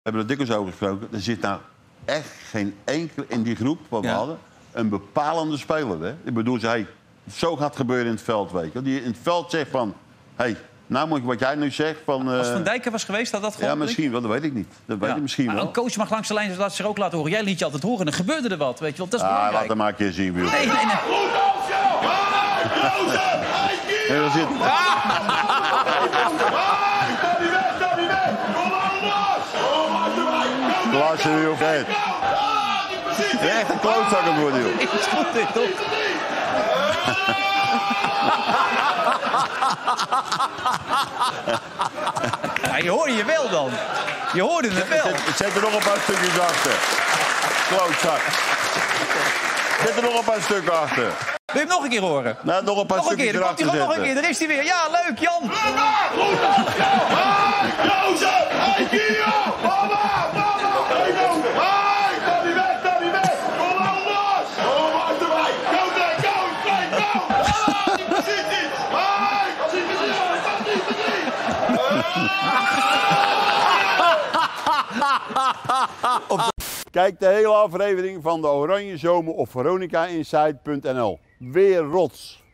hebben er dikwijls over gesproken. Er zit nou echt geen enkel in die groep wat we hadden een bepalende speler. Hè? Ik bedoel, zo gaat gebeuren in het veld, weet je. Die in het veld zegt van, nou moet je wat jij nu zegt van... Als Van Dijk er was geweest, had dat gewoon... Ja, misschien wel, dat weet ik niet. Dat weet ik misschien wel. Een coach mag langs de lijn zich ook laten horen. Jij liet je altijd horen en dan gebeurde er wat, weet je wel. Dat is belangrijk. Laat hem maar een keer zien, Wil. Nee. Nee, dat zit... Klaasje nu of het? Echt een klootzak aan het worden, joh. Is goed dit, toch? Ja, je hoorde je wel dan. Je hoorde het wel. Zet er nog een paar stukjes achter. Klootzak. Zet er nog een paar stukken achter. Wil je hem nog een keer horen? Nou, nog een paar stukjes erachter zetten. Nog een keer, daar is hij weer. Ja, leuk, Jan. Kijk de hele aflevering van de Oranje Zomer op veronicainsight.nl. Weer rots.